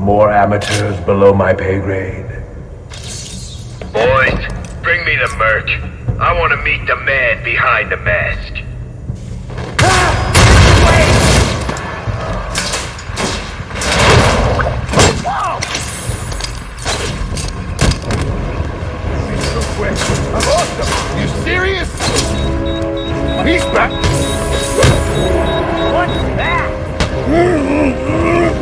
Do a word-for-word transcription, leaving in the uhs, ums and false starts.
More amateurs below my pay grade. Boys, bring me the merc. I want to meet the man behind the mask. I'm awesome! You serious? He's back! What's that?